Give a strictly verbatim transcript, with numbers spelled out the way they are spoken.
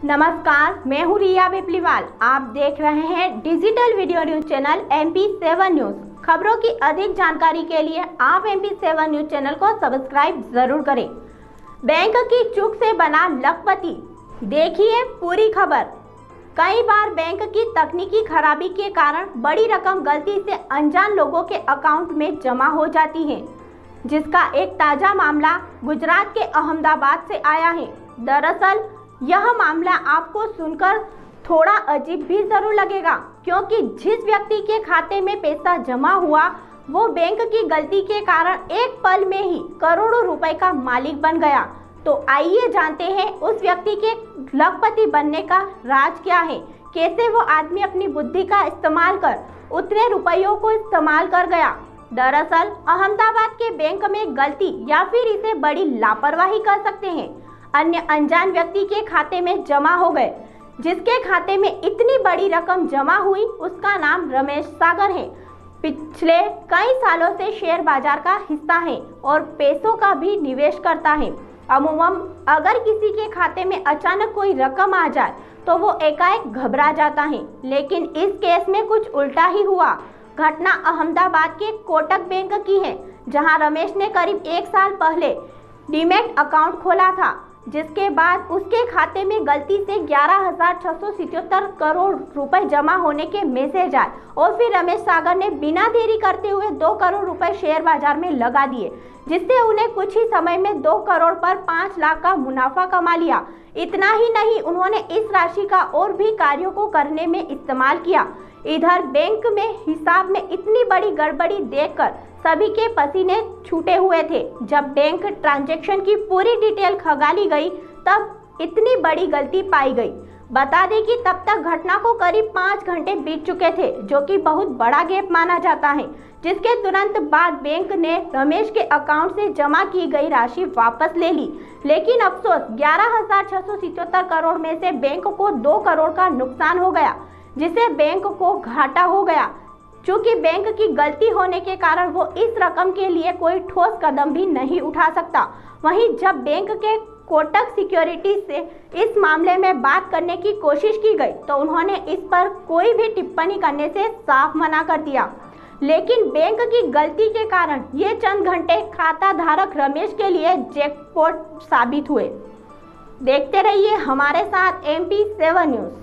नमस्कार, मैं हूँ रिया बेपलीवाल। आप देख रहे हैं digital video news channel M P seven news. खबरों की अधिक जानकारी के लिए आप M P seven news channel को सब्सक्राइब जरूर करें। बैंक की चूक से बना लखपति, देखिए पूरी खबर। कई बार बैंक की तकनीकी खराबी के कारण बड़ी रकम गलती से अनजान लोगों के अकाउंट में जमा हो जाती है, जिसका एक ताजा मामला गुजरात के अहमदाबाद से आया है। दरअसल यह मामला आपको सुनकर थोड़ा अजीब भी जरूर लगेगा, क्योंकि जिस व्यक्ति के खाते में पैसा जमा हुआ वो बैंक की गलती के कारण एक पल में ही करोड़ों रुपए का मालिक बन गया। तो आइए जानते हैं उस व्यक्ति के लखपति बनने का राज क्या है, कैसे वो आदमी अपनी बुद्धि का इस्तेमाल कर उतने रुपयों को इस्तेमाल कर गया। दरअसल अहमदाबाद के बैंक में गलती या फिर इसे बड़ी लापरवाही कर सकते हैं, अन्य अनजान व्यक्ति के खाते में जमा हो गए। जिसके खाते में इतनी बड़ी रकम जमा हुई उसका नाम रमेश सागर है। पिछले कई सालों से शेयर बाजार का हिस्सा है और पैसों का भी निवेश करता है। अमूमन अगर किसी के खाते में अचानक कोई रकम आ जाए तो वो एकाएक घबरा जाता है, लेकिन इस केस में कुछ उल्टा ही हुआ। घटना अहमदाबाद के कोटक बैंक की है, जहां रमेश ने करीब एक साल पहले डीमैट अकाउंट खोला था, जिसके बाद उसके खाते में गलती से ग्यारह हजार छह सौ सतहत्तर करोड़ रुपए जमा होने के मैसेज आए और फिर रमेश सागर ने बिना देरी करते हुए दो करोड़ रुपए शेयर बाजार में लगा दिए, जिससे उन्हें कुछ ही समय में दो करोड़ पर पाँच लाख का मुनाफा कमा लिया। इतना ही नहीं, उन्होंने इस राशि का और भी कार्यों को करने में इस्तेमाल किया। इधर बैंक में हिसाब में इतनी बड़ी गड़बड़ी देखकर सभी के पसीने छूटे हुए थे। जब बैंक ट्रांजैक्शन की पूरी डिटेल खंगाली गई तब इतनी बड़ी गलती पाई गई। बता दें कि तब तक घटना को करीब पाँच घंटे बीत चुके थे, जो कि बहुत बड़ा गैप माना जाता है, जिसके तुरंत बाद बैंक ने रमेश के अकाउंट से जमा की गई राशि वापस ले ली। लेकिन अफसोस, ग्यारह हजार छह सौ सतहत्तर करोड़ में से बैंक को दो करोड़ का नुकसान हो गया, जिसे बैंक को घाटा हो गया। चूंकि बैंक की गलती होने के कारण वो इस रकम के लिए कोई ठोस कदम भी नहीं उठा सकता। वहीं जब बैंक के कोटक सिक्योरिटीज से इस मामले में बात करने की कोशिश की गई तो उन्होंने इस पर कोई भी टिप्पणी करने से साफ मना कर दिया। लेकिन बैंक की गलती के कारण ये चंद घंटे खाता धारक रमेश के लिए जैकपॉट साबित हुए। देखते रहिए हमारे साथ एम पी सेवन न्यूज।